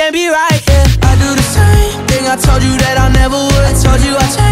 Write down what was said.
can't be right, yeah. I do the same thing I told you that I never would. I told you I changed.